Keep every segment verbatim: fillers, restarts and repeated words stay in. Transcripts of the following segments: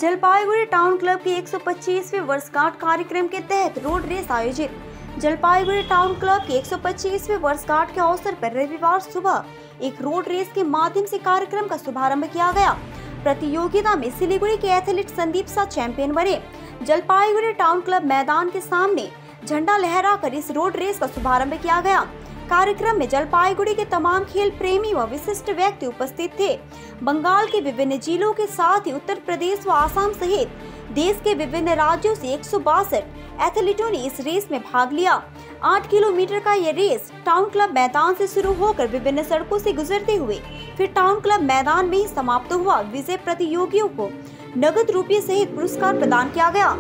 Jalpaiguri town club की एक सौ पच्चीसवीं वर्षगांठ कार्यक्रम के तहत रोड रेस आयोजित। जलपाईगुड़ी टाउन क्लब की एक सौ पच्चीसवीं वर्षगांठ के अवसर पर रविवार सुबह एक रोड रेस के माध्यम से कार्यक्रम का शुभारंभ किया गया। प्रतियोगिता में सिलीगुड़ी के एथलीट संदीप शाह चैंपियन बने। जलपाईगुड़ी टाउन क्लब मैदान के सामने झंडा लहराकर इस रोड रेस का शुभारंभ किया गया। कार्यक्रम में जलपाईगुड़ी के तमाम खेल प्रेमी व विशिष्ट व्यक्ति उपस्थित थे। बंगाल के विभिन्न जिलों के साथ ही उत्तर प्रदेश व आसाम सहित देश के विभिन्न राज्यों से एक सौ बासठ एथलीटों ने इस रेस में भाग लिया। आठ किलोमीटर का यह रेस टाउन क्लब मैदान से शुरू होकर विभिन्न सड़कों से गुजरते हुए फिर टाउन क्लब मैदान में ही समाप्त हुआ। विजय प्रतियोगियों को नगद रुपये सहित पुरस्कार प्रदान किया गया।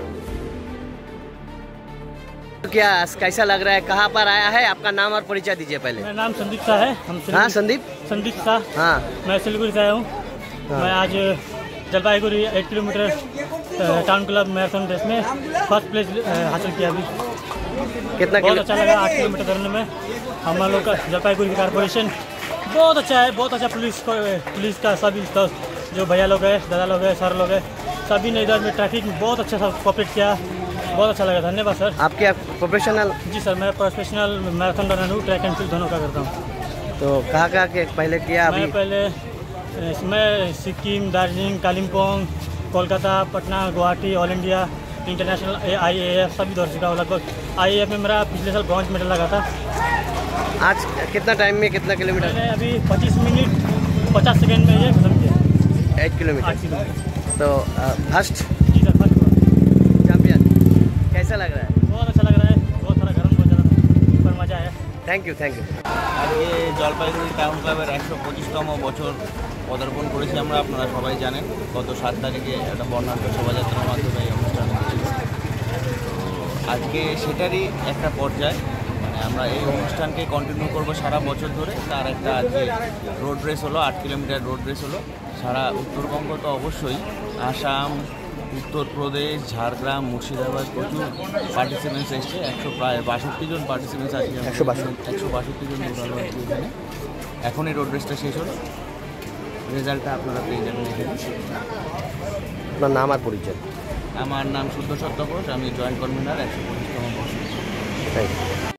क्या कैसा लग रहा है, कहाँ पर आया है, आपका नाम और परिचय दीजिए पहले। मेरा नाम संदीप शाह है। हम हाँ संदीप संदीप शाह हाँ मैं सिलीगुड़ी से आया हूँ। हाँ। मैं आज Jalpaiguri eight kilometre town club marathon race में फर्स्ट प्लेस हासिल किया। अभी कितना बहुत अच्छा लगा आठ किलोमीटर करने में। हम लोग का जलपाईगुड़ी कारपोरेशन बहुत अच्छा है, बहुत अच्छा पुलिस को पुलिस का सभी जो भैया लोग है, दादा लोग है, सर लोग है, सभी ने इधर में ट्रैफिक में बहुत अच्छा सा कोऑपरेट किया। बहुत अच्छा लगा, धन्यवाद सर। आप क्या प्रोफेशनल? जी सर, मैं प्रोफेशनल मैराथन रनर हूँ, ट्रैक एंड फील्ड दोनों का करता हूँ। तो कहाँ कहाँ के पहले किया? अभी मैं पहले इसमें Sikkim, Darjeeling, Kalimpong, Kolkata, Patna, Guwahati, all India, international, I A F सभी दौड़ चुका हूँ लगभग। आई ए एफ में मेरा पिछले साल ब्रॉन्ज मेडल लगा था। आज कितना टाइम में कितना किलोमीटर? मैंने अभी पच्चीस मिनट पचास सेकेंड में ये खत्म किया। Eight kilometre. तो फर्स्ट जी सर, फर्स्ट चैंपियन। कैसा लग रहा है? बहुत अच्छा लग रहा है, बहुत सारा गरम बहुत ज़्यादा पर मजा आया। Thank you thank you. আজকে জলপাইগুড়ি টাউন ক্লাবের একশো পঁচিশতম বছর পদার্পণ করেছি আমরা। আপনারা সবাই জানেন গত সাত তারিখে একটা বর্ণাঢ্য শোভাযাত্রার মাধ্যমে এই অনুষ্ঠান হয়েছিল। আজকে সেটারই একটা পর্যায়, মানে আমরা এই অনুষ্ঠানকে কন্টিনিউ করব সারা বছর ধরে। তার একটা আজকে রোড রেস হলো, আট কিলোমিটার রোড রেস হলো। সারা উত্তরবঙ্গ তো অবশ্যই, আসাম, উত্তরপ্রদেশ, ঝাড়গ্রাম, মুর্শিদাবাদ প্রচুর পার্টিসিপেন্টস এসছে। একশো প্রায় বাষট্টি জন পার্টিসিপেন্টস আছে। একশো বাষট্টি একশো বাষট্টি জন দৌড়ালো আজকে এখানে। এখন এই রোড রেসটা শেষ হলো, রেজাল্টটা আপনারা পেয়ে যাবেন এখানে। আপনার নাম আর পরিচয়? আমার নাম শুদ্ধ সত্য ঘোষ, আমি জয়েন্ট কনভেনার একশো পঁচিশতম বর্ষ। Thank you.